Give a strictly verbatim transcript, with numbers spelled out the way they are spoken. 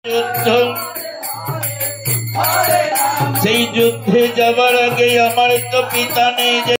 যুদ্ধ সেই যুদ্ধে যাবার আগে আমার তো পিতা নেই।